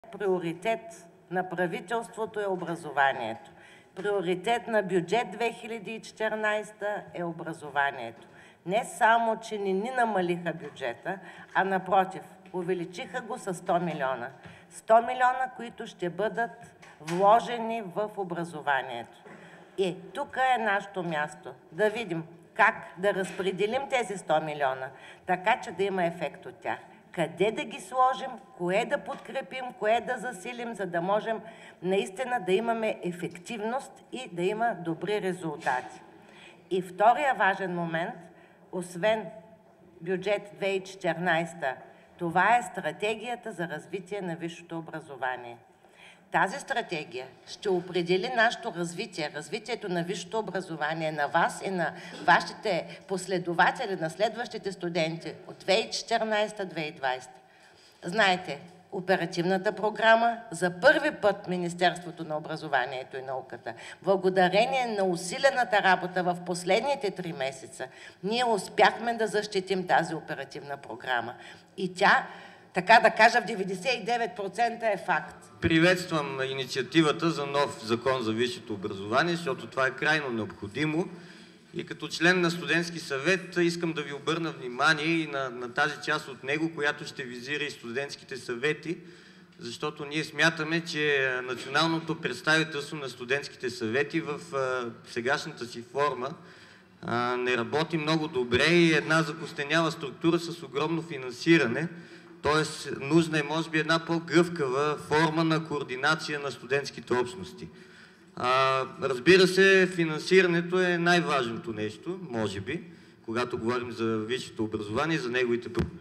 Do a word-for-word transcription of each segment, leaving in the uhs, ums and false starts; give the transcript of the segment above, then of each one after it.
Приоритет на правителството е образованието. Приоритет на бюджет две хиляди и четиринадесета е образованието. Не само, че не ни намалиха бюджета, а напротив, увеличиха го с сто милиона. сто милиона, които ще бъдат вложени в образованието. И тук е нашето място. Да видим как да разпределим тези сто милиона, така че да има ефект от тях. Къде да ги сложим, кое да подкрепим, кое да засилим, за да можем наистина да имаме ефективност и да има добри резултати. И втория важен момент, освен бюджет две хиляди и четиринадесета, това е стратегията за развитие на висшето образование. Тази стратегия ще определи нашето развитие, развитието на висшето образование на вас и на вашите последователи, на следващите студенти от две хиляди и четиринадесета - две хиляди и двадесета. Знаете, оперативната програма за първи път Министерството на образованието и науката, благодарение на усилената работа в последните три месеца, ние успяхме да защитим тази оперативна програма. И тя, така да кажа, в деветдесет и девет процента е факт. Приветствам инициативата за нов закон за висшето образование, защото това е крайно необходимо. И като член на студентски съвет искам да ви обърна внимание и на, на тази част от него, която ще визира и студентските съвети, защото ние смятаме, че националното представителство на студентските съвети в а, сегашната си форма а, не работи много добре и една закостеняла структура с огромно финансиране. Тоест, нужна е, може би, една по-гъвкава форма на координация на студентските общности. А, разбира се, финансирането е най-важното нещо, може би, когато говорим за висшето образование, за неговите проблеми.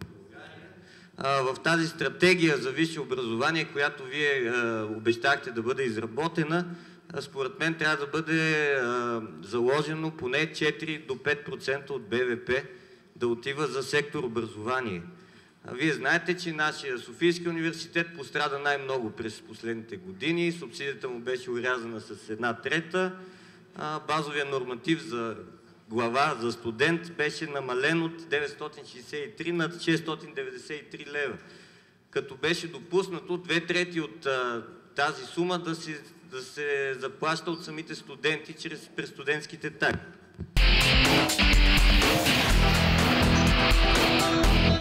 А, в тази стратегия за висше образование, която вие а, обещахте да бъде изработена, а, според мен трябва да бъде а, заложено поне четири до пет процента от Б В П да отива за сектор образование. Вие знаете, че нашия Софийски университет пострада най-много през последните години. Субсидията му беше урязана с една трета. Базовия норматив за глава за студент беше намален от деветстотин шейсет и три на шестстотин деветдесет и три лева. Като беше допуснато две трети от а, тази сума да се, да се заплаща от самите студенти чрез през студентските такси.